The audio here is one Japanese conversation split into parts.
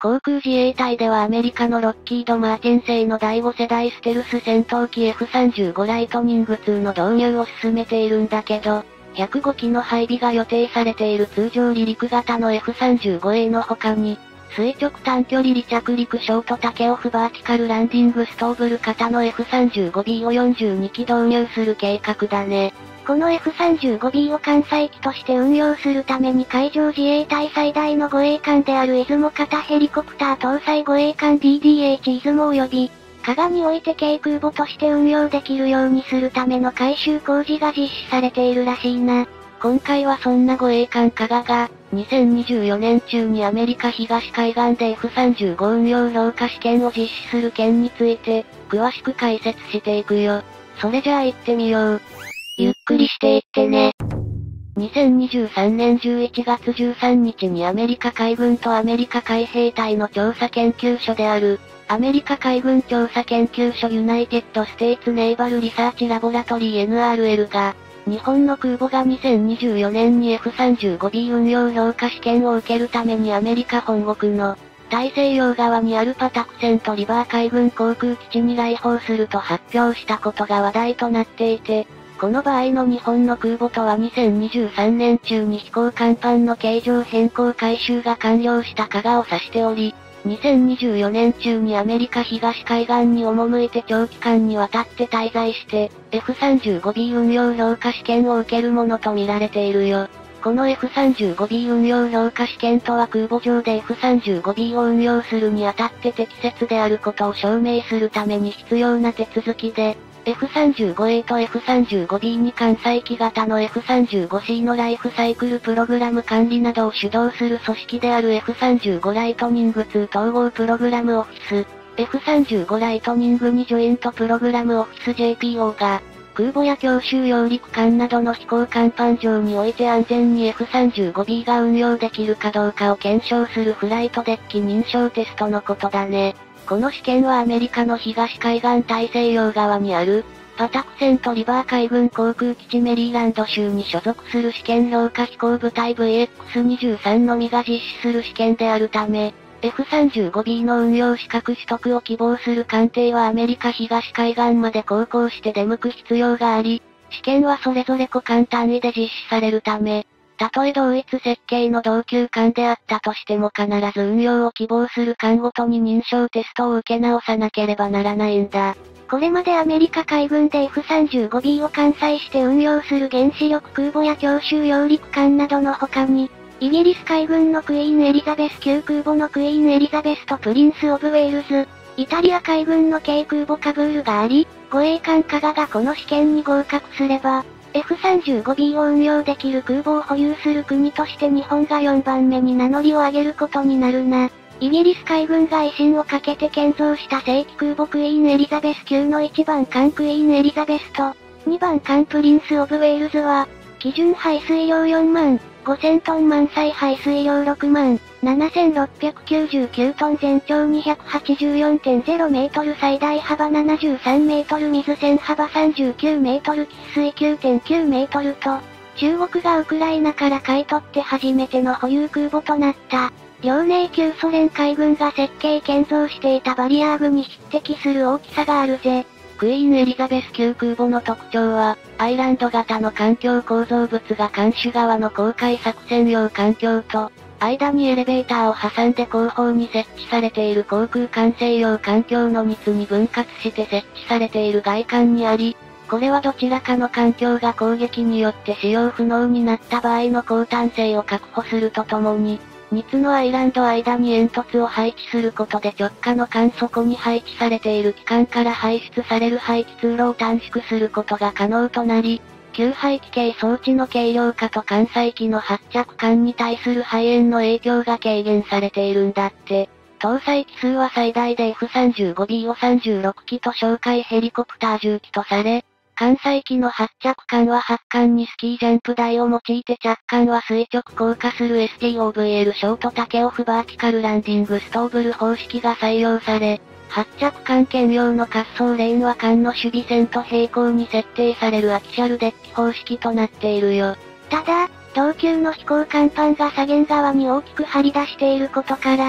航空自衛隊ではアメリカのロッキード・マーティン製の第5世代ステルス戦闘機 F-35 ライトニング2の導入を進めているんだけど、105機の配備が予定されている通常離陸型の F-35A の他に、垂直短距離離着陸ショートタケオフバーティカルランディングストーブル型の F-35B を42機導入する計画だね。 この F-35B を艦載機として運用するために海上自衛隊最大の護衛艦である出雲型ヘリコプター搭載護衛艦 DDH 出雲及び、加賀において軽空母として運用できるようにするための改修工事が実施されているらしいな。 今回はそんな護衛艦加賀が、2024年中にアメリカ東海岸で F-35 運用評価試験を実施する件について、詳しく解説していくよ。それじゃあ行ってみよう。 ゆっくりしていってね。 2023年11月13日にアメリカ海軍とアメリカ海兵隊の調査研究所である、アメリカ海軍調査研究所ユナイテッドステイツネイバルリサーチラボラトリー NRL が、日本の空母が2024年に F-35B 運用評価試験を受けるためにアメリカ本国の大西洋側にあるパタクセントリバー海軍航空基地に来訪すると発表したことが話題となっていて、この場合の日本の空母とは2023年中に飛行甲板の形状変更改修が完了した加賀を指しており、2024年中にアメリカ東海岸に赴いて長期間にわたって滞在して、F-35B 運用評価試験を受けるものと見られているよ。この F-35B 運用評価試験とは空母上で F-35B を運用するにあたって適切であることを証明するために必要な手続きで、F-35A と F-35B に艦載機型の F-35C のライフサイクルプログラム管理などを主導する組織である F-35 ライトニング2統合プログラムオフィス、F-35 ライトニング2ジョイントプログラムオフィス JPO が、空母や強襲揚陸艦などの飛行甲板上において安全に F-35B が運用できるかどうかを検証するフライトデッキ認証テストのことだね。この試験はアメリカの東海岸大西洋側にある、パタクセントリバー海軍航空基地メリーランド州に所属する試験評価飛行部隊 VX23 のみが実施する試験であるため、F-35B の運用資格取得を希望する艦艇はアメリカ東海岸まで航行して出向く必要があり、試験はそれぞれ古艦単位で実施されるため、たとえ同一設計の同級艦であったとしても必ず運用を希望する艦ごとに認証テストを受け直さなければならないんだ。 これまでアメリカ海軍で F-35B を艦載して運用する原子力空母や強襲揚陸艦などの他に、イギリス海軍のクイーンエリザベス級空母のクイーンエリザベスとプリンス・オブ・ウェールズ、イタリア海軍の軽空母カブールがあり、護衛艦加賀がこの試験に合格すれば、F-35B を運用できる空母を保有する国として日本が4番目に名乗りを上げることになるな。イギリス海軍が威信をかけて建造した正規空母クイーンエリザベス級の1番艦クイーンエリザベスと、2番艦プリンス・オブ・ウェールズは、基準排水量4万5000トン満載排水量6万7699トン全長 284.0 メートル最大幅73メートル水線幅39メートル喫水 9.9 メートルと、中国がウクライナから買い取って初めての保有空母となった。遼寧旧ソ連海軍が設計建造していたバリアーグに匹敵する大きさがあるぜ。 クイーンエリザベス級空母の特徴は、アイランド型の環境構造物が艦首側の航海作戦用環境と、間にエレベーターを挟んで後方に設置されている航空管制用環境の2つに分割して設置されている外観にあり、これはどちらかの環境が攻撃によって使用不能になった場合の高端性を確保するとともに、2つのアイランド間に煙突を配置することで直下の艦底に配置されている機関から排出される排気通路を短縮することが可能となり、給排気系装置の軽量化と艦載機の発着艦に対する排煙の影響が軽減されているんだって。搭載機数は最大で F-35B を36機と哨戒ヘリコプター10機とされ、艦載機の発着艦は発艦にスキージャンプ台を用いて着艦は垂直降下する STOVL ショートタケオフバーティカルランディングストーブル方式が採用され、発着艦兼用の滑走レーンは艦の守備線と平行に設定されるアキシャルデッキ方式となっているよ。 ただ、同級の飛行甲板が左舷側に大きく張り出していることから、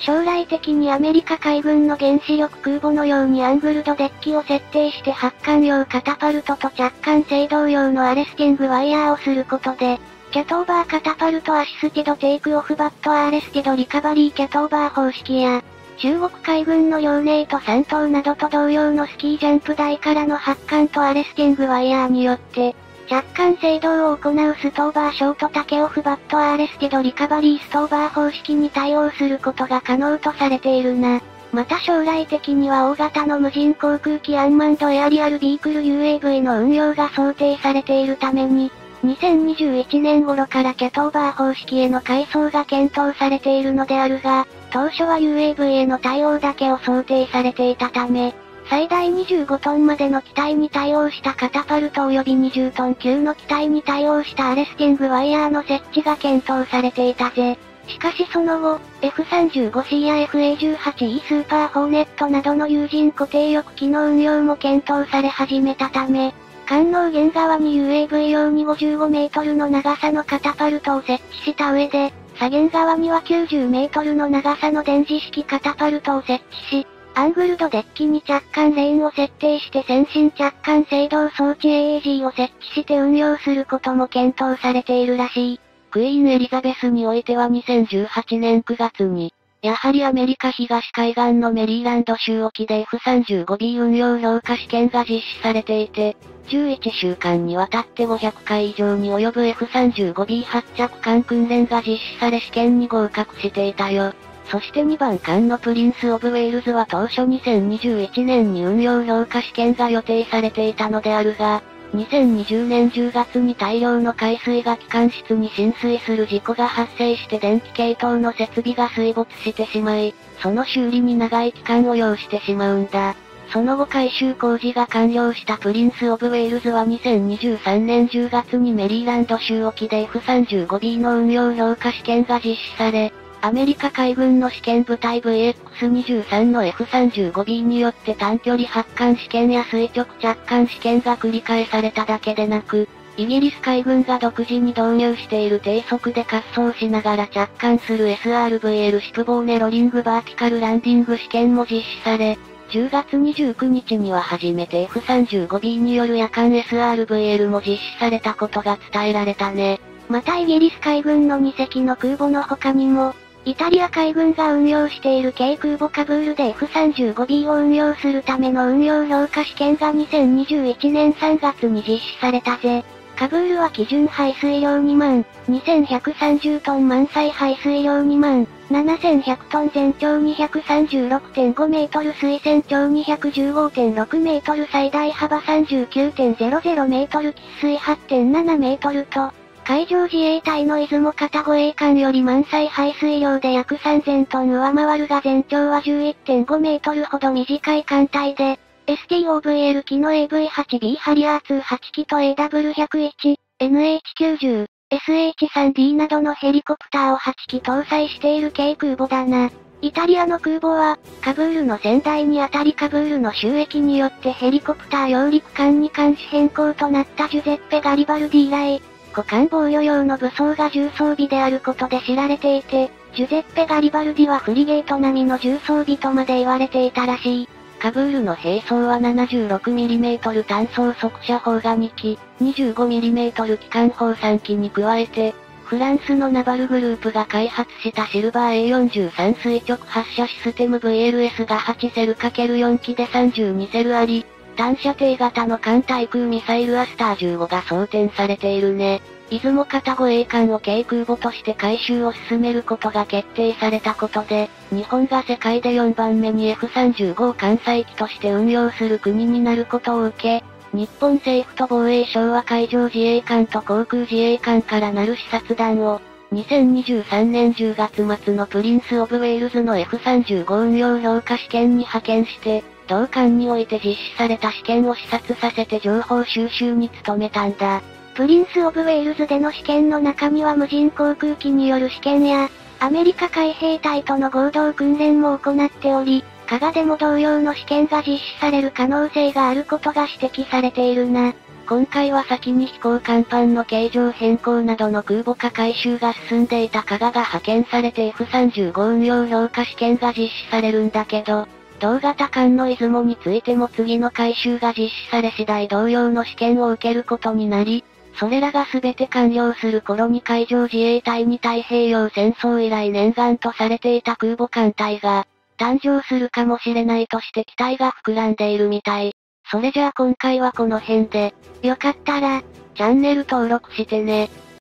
将来的にアメリカ海軍の原子力空母のようにアングルドデッキを設定して発艦用カタパルトと着艦制動用のアレスティングワイヤーをすることで、キャトーバーカタパルトアシスティドテイクオフバットアーレスティドリカバリーキャトーバー方式や、中国海軍の遼寧と山東などと同様のスキージャンプ台からの発艦とアレスティングワイヤーによって、着艦制動を行うストーバーショートタケオフバットアーレスティドリカバリーストーバー方式に対応することが可能とされているな。また将来的には大型の無人航空機アンマンドエアリアルビークル UAV の運用が想定されているために、2021年頃からキャトーバー方式への改装が検討されているのであるが、当初は UAV への対応だけを想定されていたため、最大25トンまでの機体に対応したカタパルト及び20トン級の機体に対応したアレスティングワイヤーの設置が検討されていたぜ。しかしその後、F35C や FA18E スーパーホーネットなどの有人固定翼機の運用も検討され始めたため、艦能舷側に UAV 用に55メートルの長さのカタパルトを設置した上で、左舷側には90メートルの長さの電磁式カタパルトを設置し、アングルドデッキに着艦レーンを設定して先進着艦制動装置 AAG を設置して運用することも検討されているらしい。 クイーンエリザベスにおいては2018年9月に、やはりアメリカ東海岸のメリーランド州沖で F35B 運用評価試験が実施されていて、11週間にわたって500回以上に及ぶ F35B 発着艦訓練が実施され試験に合格していたよ。そして2番艦のプリンス・オブ・ウェールズは当初2021年に運用評価試験が予定されていたのであるが、2020年10月に大量の海水が機関室に浸水する事故が発生して電気系統の設備が水没してしまい、その修理に長い期間を要してしまうんだ。その後改修工事が完了したプリンス・オブ・ウェールズは2023年10月にメリーランド州沖で F35B の運用評価試験が実施され、アメリカ海軍の試験部隊 VX23 の F35B によって短距離発艦試験や垂直着艦試験が繰り返されただけでなく、イギリス海軍が独自に導入している低速で滑走しながら着艦する SRVL シップボーネロリングバーティカルランディング試験も実施され、10月29日には初めて F35B による夜間 SRVL も実施されたことが伝えられたね。 またイギリス海軍の2隻の空母の他にも、イタリア海軍が運用している軽空母カブールで F35B を運用するための運用評価試験が2021年3月に実施されたぜ。カブールは基準排水量2万、2130トン満載排水量2万、7100トン全長 236.5 メートル水線長 215.6 メートル最大幅 39.00 メートル喫水 8.7 メートルと、海上自衛隊の出雲型護衛艦より満載排水量で約3000トン上回るが全長は 11.5 メートルほど短い艦隊で、STOVL 機の AV8B ハリアー28機と AW101、NH90、SH3D などのヘリコプターを8機搭載している軽空母だな。イタリアの空母は、カブールの先代にあたりカブールの収益によってヘリコプター揚陸艦に艦種変更となったジュゼッペ・ガリバルディ以来、股間防御用の武装が重装備であることで知られていて、ジュゼッペ・ガリバルディはフリゲート並みの重装備とまで言われていたらしい。 カブールの兵装は 76mm 単装速射砲が2機、25mm 機関砲3機に加えて、フランスのナバルグループが開発したシルバー A43 垂直発射システム VLS が8セル ×4 機で32セルあり、単射程型の艦対空ミサイルアスター15が装填されているね。出雲型護衛艦を軽空母として改修を進めることが決定されたことで、日本が世界で4番目に F35 艦載機として運用する国になることを受け、日本政府と防衛省は海上自衛艦と航空自衛艦からなる視察団を、2023年10月末のプリンス・オブ・ウェールズの F35 運用評価試験に派遣して、同艦において実施された試験を視察させて情報収集に努めたんだ。 プリンス・オブ・ウェールズでの試験の中には無人航空機による試験や、アメリカ海兵隊との合同訓練も行っており、加賀でも同様の試験が実施される可能性があることが指摘されているな。 今回は先に飛行甲板の形状変更などの空母化改修が進んでいた加賀が派遣されて F35 運用評価試験が実施されるんだけど、同型艦の出雲についても次の改修が実施され次第同様の試験を受けることになり、それらが全て完了する頃に海上自衛隊に太平洋戦争以来念願とされていた空母艦隊が、誕生するかもしれないとして期待が膨らんでいるみたい。それじゃあ今回はこの辺で、 よかったら、 チャンネル登録してね。